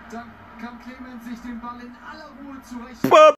Da kann Clemens sich den Ball in aller Ruhe zurecht.